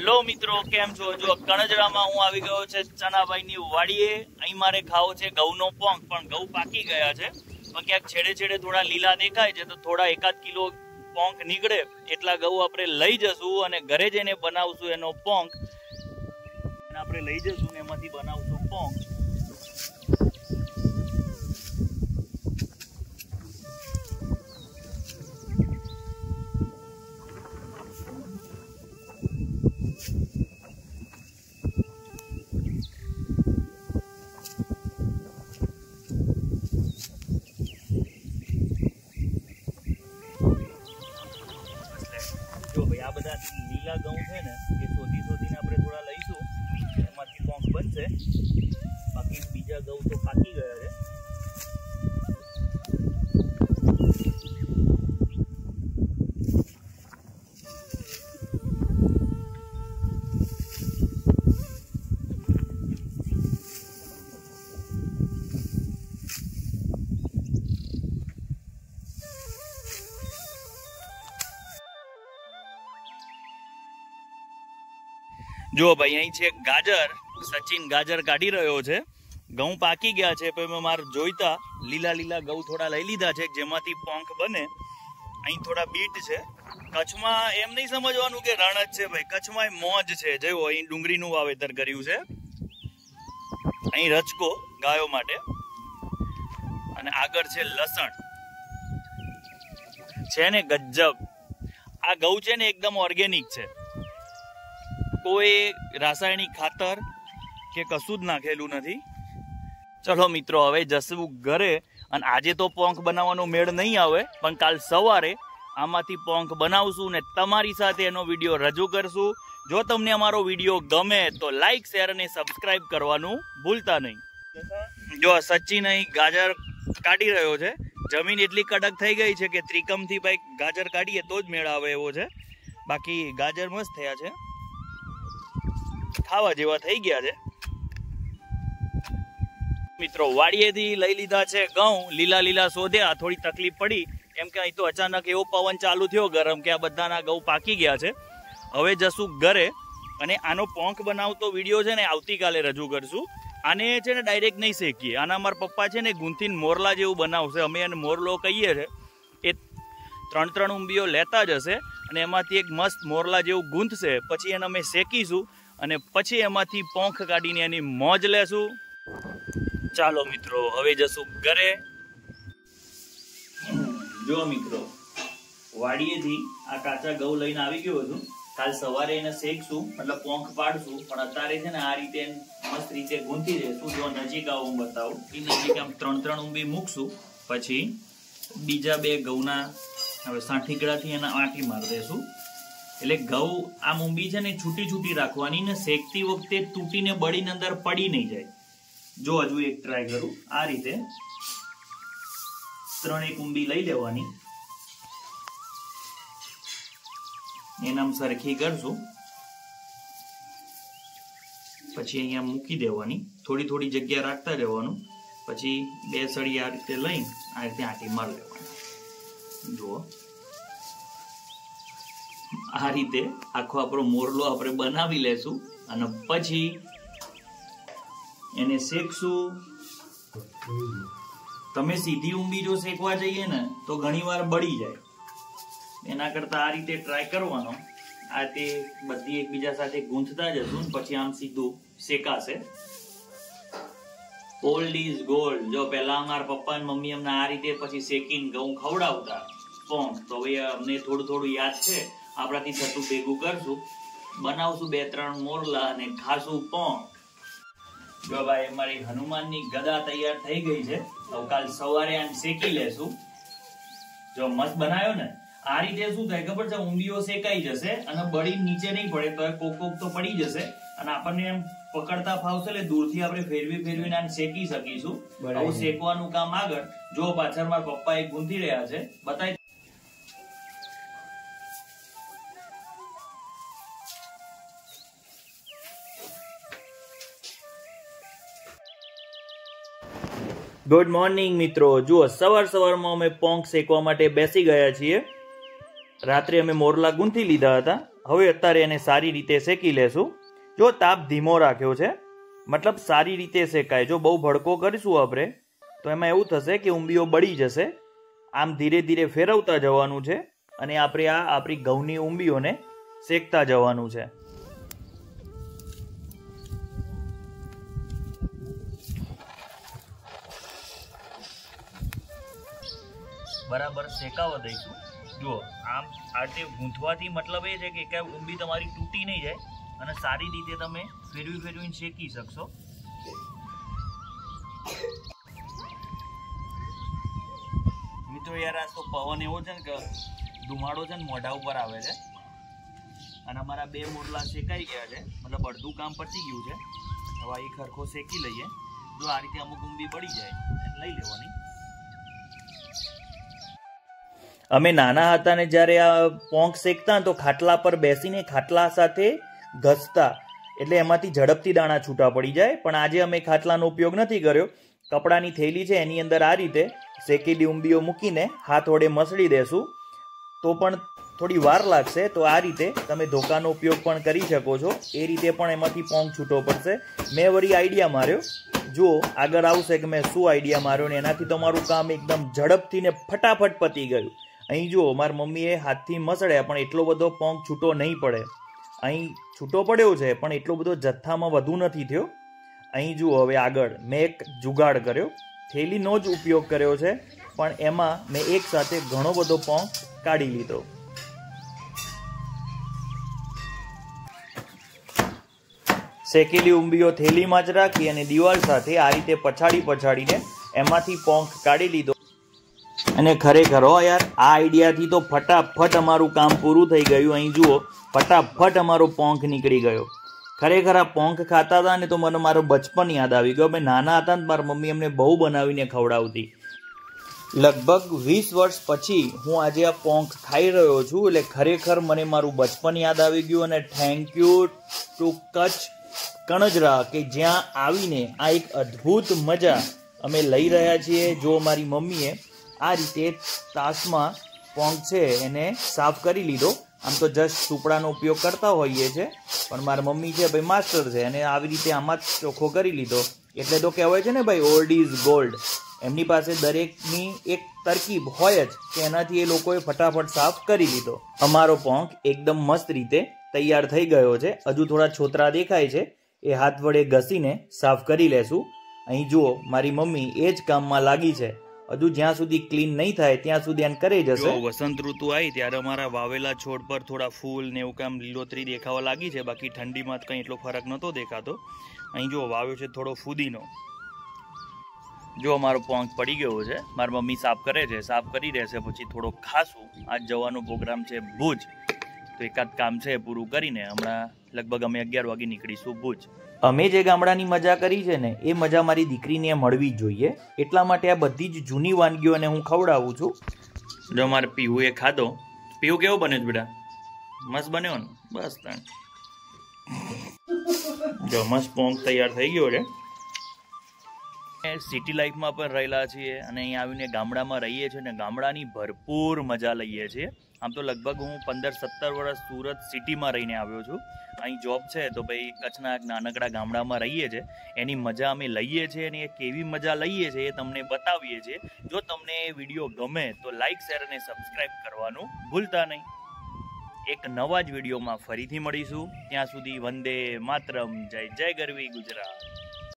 Hello મિત્રો, કેમ છો? જો કણજરામાં હું આવી ગયો છે ચનાભાઈની વાડીએ. અહીં મારે ખાવો છે ઘઉંનો પોંક, પણ ઘઉં પાકી ગયા છે, પણ ક્યાંક છેડે છેડે થોડા લીલા દેખાય છે, તો થોડા 1-8 કિલો પોંક નીકળે એટલા ઘઉં આપણે લઈ જશું અને ઘરે જઈને બનાવશું એનો પોંક. આપણે લઈ જશું ને એમાંથી બનાવશું પોંક. આ બધા લીલા ઘઉં છે ને એ શોધીને આપણે થોડા લઈશું, એમાંથી પોંક બનશે. બાકી બીજા ઘઉં તો પાકી ગયા છે. જો ભાઈ, અહીં છે ગાજર. સચિન ગાજર કાઢી રહ્યો છે. ઘઉં પાકી ગયા છે, પણ મેં મારે જોઈતા લીલા ઘઉં થોડા લઈ લીધા છે, જેમાંથી પોંક બને. અહીં થોડા બીટ છે. કચ્છમાં એમ નહીં સમજવાનું કે રણ જ છે ભાઈ, કચ્છમાં મોજ છે. જો અહીં ડુંગળીનું વાવેતર કર્યું છે, અહીં રચકો ગાયો માટે, અને આગળ છે લસણ છે ને ગજબ. આ ઘઉં છે ને એકદમ ઓર્ગેનિક છે, કોઈ રાસાયણિક ખાતર કે કશું જ નાખેલું નથી. ચલો મિત્રો, હવે જશું ઘરે. અને આજે તો પોંક બનાવવાનો મેળ નહીં આવે, પણ કાલ સવારે આમાંથી પોંક બનાવશું ને તમારી સાથે એનો વિડીયો રજૂ કરશું. જો તમને અમારો વિડીયો ગમે તો લાઈક, શેર અને સબસ્ક્રાઇબ કરવાનું ભૂલતા નહીં. જો સચિન અહીં ગાજર કાઢી રહ્યો છે. જમીન એટલી કડક થઈ ગઈ છે કે ત્રિકમથી ભાઈ ગાજર કાઢીએ તો જ મેળ આવે એવો છે. બાકી ગાજર મસ્ત થયા છે, ખાવા જેવા થઈ ગયા છે. મિત્રો, વાડીએથી લઈ લીધા છે ઘઉં. લીલા શોધ્યા, થોડી તકલીફ પડી કેમ કે અહીં તો અચાનક એવો પવન ચાલુ થયો ગરમ કે આ બધાના ઘઉં પાકી ગયા છે. હવે જશું ઘરે અને આનો પોંક બનાવતો વિડીયો છે ને આવતીકાલે રજૂ કરશું. આને છે ને ડાયરેક્ટ નહીં શેકીએ. આના મારા પપ્પા છે ને ગુંથીને મોરલા જેવું બનાવશે. અમે એને મોરલો કહીએ છે. એ 3 ઉંબીઓ લેતા જ હશે અને એમાંથી એક મસ્ત મોરલા જેવું ગૂંથશે. પછી એને અમે શેકીશું અને પછી એમાંથી પોંખ કાઢીને એની મોજ લેશું. ચાલો મિત્રો, હવે જશું ઘરે. જો મિત્રો, વાડીએથી આ કાચા ઘઉં લઈને આવી ગયો હતું. કાલ સવારે એને શેકશું, મતલબ પોંખ પાડશું, પણ અત્યારે છે ને આ રીતે મસ્ત રીતે ગૂંથી દેશું. જો નજીક આવું બતાવું, એ નજીક આમ 3 ઉંબી મૂકશું. પછી બીજા 2 ઘઉંના હવે સાંઠીકડાથી એના આંટી મારી દેશું. એટલે ઘઉં આ મુંબી છે ને છૂટી રાખવાની ને શેકતી વખતે તૂટીને બળીને અંદર પડી નહીં જાય. જો હજુ એક ટ્રાય કરું. આ રીતે 3 ઉંબી લઈ લેવાની, એનામ સરખી કરશું. પછી અહીંયા મૂકી દેવાની, થોડી જગ્યા રાખતા રહેવાનું. પછી 2 સળી આ રીતે લઈ આ રીતે આંટી મારી લેવાની. જુઓ, આ રીતે આખો આપણો મોરલો આપણે બનાવી લેશું અને પછી એને શેકશું. તમે સીધી ઉંબી જો શેકવા જઈએ ને તો ઘણી વાર બળી જાય. એના કરતા આ રીતે ટ્રાય કરવાનો. આ તે બધી એકબીજા સાથે ગૂંથતા જશું, પછી આમ સીધું શેકાશે. Old is gold. જો પેલા અમારા પપ્પા અને મમ્મી અમને આ રીતે પછી શેકીને ઘઉં ખવડાવતા પોંક, તો હવે અમને થોડું યાદ છે. આપણાથી થતું ભેગું કરશું, બનાવશું 2-3 મોરલા અને ખાશું પોંક. જો ભાઈ, અમારી હનુમાનની ગદા તૈયાર થઈ ગઈ છે. હવે કાલ સવારે આને શેકી લેશું. જો મસ્ત બનાવ્યો ને. આ રીતે શું થાય ખબર છે? ઊંડીઓ શેકાઈ જશે અને બળી નીચે નહીં પડે, તો કોક તો પડી જશે અને આપણને એમ પકડતા ફાવશે. એટલે દૂરથી આપણે ફેરવીને આને શેકી શકીશું. આવું શેકવાનું કામ આગળ. જો પાછળ મારા પપ્પા એક ગૂંથી રહ્યા છે, બતાવી. ગુડ મોર્નિંગ મિત્રો. જુઓ, સવારમાં અમે પોંક શેકવા માટે બેસી ગયા છીએ. રાત્રે અમે મોરલા ગૂંથી લીધા હતા હવે અત્યારે એને સારી રીતે શેકી લેશું. જો તાપ ધીમો રાખ્યો છે, મતલબ સારી રીતે શેકાય. જો બહુ ભડકો કરીશું આપણે તો એમાં એવું થશે કે ઉંબીઓ બળી જશે. આમ ધીરે ધીરે ફેરવતા જવાનું છે અને આપણે આપણી ઘઉંની ઉંબીઓને શેકતા જવાનું છે. બરાબર શેકાવા દઈશું. જુઓ આમ આ રીતે ગૂંથવાથી મતલબ એ છે કે એકાય ઊંબી તમારી તૂટી નહીં જાય અને સારી રીતે તમે ફેરવીને શેકી શકશો. મિત્રો યાર આ તો પવન એવો છે ને કે ધુમાડો છે ને મોઢા ઉપર આવે છે. અને અમારા 2 મોરલા શેકાઈ ગયા છે, મતલબ અડધું કામ પતી ગયું છે. હવે એક હરખો શેકી લઈએ. જો આ રીતે અમુક ઊંબી પડી જાય લઈ લેવાની. અમે નાના હતા ને જ્યારે આ પોંક શેકતા તો ખાટલા પર બેસીને ખાટલા સાથે ઘસતા, એટલે એમાંથી ઝડપથી દાણા છૂટા પડી જાય. પણ આજે અમે ખાટલાનો ઉપયોગ નથી કર્યો. કપડાની થેલી છે એની અંદર આ રીતે શેકેલી ઉંબીઓ મૂકીને હાથ વડે મસળી દેશું તો પણ થોડી વાર લાગશે. તો આ રીતે તમે ધોકાનો ઉપયોગ પણ કરી શકો છો. એ રીતે પણ એમાંથી પોંક છૂટો પડશે. મેં વળી આઈડિયા માર્યો. જુઓ આગળ આવશે કે મેં શું આઈડિયા માર્યો ને એનાથી તમારું કામ એકદમ ઝડપથી ને ફટાફટ પતી ગયું. અહીં જુઓ મારી મમ્મીએ હાથથી મસળ્યા પણ એટલો બધો પોંક છૂટો નહીં પડે. અહીં છૂટો પડ્યો છે પણ એટલો બધો જથ્થામાં વધુ નથી થયો. અહીં જુઓ હવે આગળ મેં એક જુગાડ કર્યો. થેલીનો જ ઉપયોગ કર્યો છે પણ એમાં મેં એક સાથે ઘણો બધો પોંક કાઢી લીધો. શેકેલી ઉંબીઓ થેલીમાં જ રાખી અને દિવાલ સાથે આ રીતે પછાડીને એમાંથી પોંક કાઢી લીધો. અને ખરેખર હો યાર આ આઈડિયાથી તો ફટાફટ અમારું કામ પૂરું થઈ ગયું. અહીં જુઓ ફટાફટ અમારો પોંક નીકળી ગયો. ખરેખર આ પોંક ખાતા હતા ને તો મને મારો બચપન યાદ આવી ગયો. અમે નાના હતા ને મારી મમ્મી અમને બહુ બનાવીને ખવડાવતી. લગભગ 20 વર્ષ પછી હું આજે આ પોંક ખાઈ રહ્યો છું એટલે ખરેખર મને મારું બચપન યાદ આવી ગયું. અને thank you to Kutch Kanjara કે જ્યાં આવીને આ એક અદ્ભુત મજા અમે લઈ રહ્યા છીએ. જો મારી મમ્મીએ આ રીતે તાસમાં પોંક છે એને સાફ કરી લીધો. આમ તો જસ્ટ સુપડાનો ઉપયોગ કરતા હોઈએ છે પણ મારા મમ્મી છે ભાઈ માસ્ટર છે અને આવી રીતે આમાં જ ચોખ્ખો કરી લીધો. એટલે તો કહેવાય છે ને ભાઈ ઓલ્ડ ઇઝ ગોલ્ડ. એમની પાસે દરેકની એક તરકીબ હોય જ કે એનાથી એ લોકોએ ફટાફટ સાફ કરી લીધો. અમારો પોંક એકદમ મસ્ત રીતે તૈયાર થઈ ગયો છે. હજુ થોડા છોતરા દેખાય છે એ હાથ વડે ઘસીને સાફ કરી લેશું. અહીં જુઓ મારી મમ્મી એ જ કામમાં લાગી છે. હજુ જ્યાં સુધી ક્લીન નહીં થાય ત્યાં સુધી એને કરી જશે. વસંત ઋતુ આવી ત્યારે અમારા વાવેલા છોડ પર થોડા ફૂલ ને એવું કામ લીલોતરી દેખાવા લાગી છે. બાકી ઠંડીમાં કંઈ એટલો ફરક નહોતો દેખાતો. અહીં જો વાવ્યો છે થોડો ફુદીનો. જો અમારો પોંક પડી ગયો છે. મારી મમ્મી સાફ કરે છે, સાફ કરી રહેશે પછી થોડો ખાશું. આજ જવાનો પ્રોગ્રામ છે ભુજ, તો એકાદ કામ છે પૂરું કરીને હમણાં લગભગ અમે 11 વાગે નીકળીશું ભુજ. અમે જે ગામડાની મજા કરી છે ને એ મજા મારી દીકરીને મળવી જોઈએ. એટલા માટે આ બધી જ જૂની વાનગીઓને હું ખવડાવું છું. જો મારે પીવું એ ખાધો. પીવું કેવો બન્યો છે બેટા? મસ્ત બન્યો ને? બસ તાણ જો મસ્ત પોંક તૈયાર થઈ ગયો છે. સિટી લાઈફમાં પણ રહેલા છીએ અને અહીં આવીને ગામડામાં રહીએ છીએ ને ગામડાની ભરપૂર મજા લઈએ છીએ. આમ તો લગભગ હું 15-17 વર્ષ સુરત સિટીમાં રહીને આવ્યો છું. અહીં જોબ છે તો ભાઈ કચ્છના એક નાનકડા ગામડામાં રહીએ છીએ. એની મજા અમે લઈએ છીએ અને એ કેવી મજા લઈએ છીએ એ તમને બતાવીએ છીએ. જો તમને એ વિડીયો ગમે તો લાઈક, શેર અને સબસ્ક્રાઈબ કરવાનું ભૂલતા નહીં. એક નવા જ વિડીયોમાં ફરીથી મળીશું. ત્યાં સુધી વંદે માતરમ. જય જય ગરવી ગુજરાત.